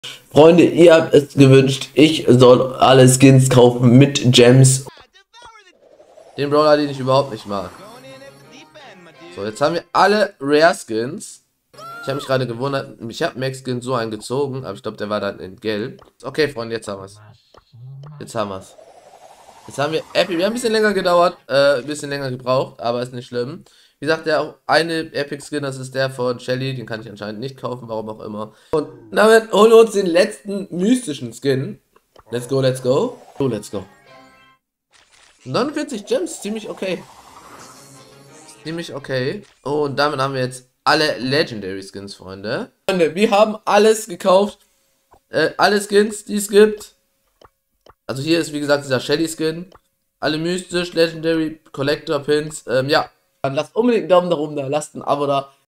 Freunde, ihr habt es gewünscht, ich soll alle Skins kaufen mit Gems. Den Brawler, den ich überhaupt nicht mag. So, jetzt haben wir alle Rare Skins. Ich habe mich gerade gewundert, ich habe Max Skin so eingezogen, aber ich glaube, der war dann in Gelb. Okay, Freunde, jetzt haben wir es. Jetzt haben wir es. Jetzt haben wir Epic. Wir haben ein bisschen länger gedauert, ein bisschen länger gebraucht, aber ist nicht schlimm. Wie gesagt, der auch eine Epic Skin, das ist der von Shelly, den kann ich anscheinend nicht kaufen, warum auch immer. Und damit holen wir uns den letzten mystischen Skin. Let's go, let's go. Oh, let's go. 49 Gems, ziemlich okay. Ziemlich okay. Und damit haben wir jetzt alle Legendary Skins, Freunde. Freunde, wir haben alles gekauft. Alle Skins, die es gibt. Also hier ist wie gesagt dieser Shelly Skin. Alle mystisch, Legendary, Collector Pins. Ja. Dann lasst unbedingt einen Daumen nach oben da, lasst ein Abo da.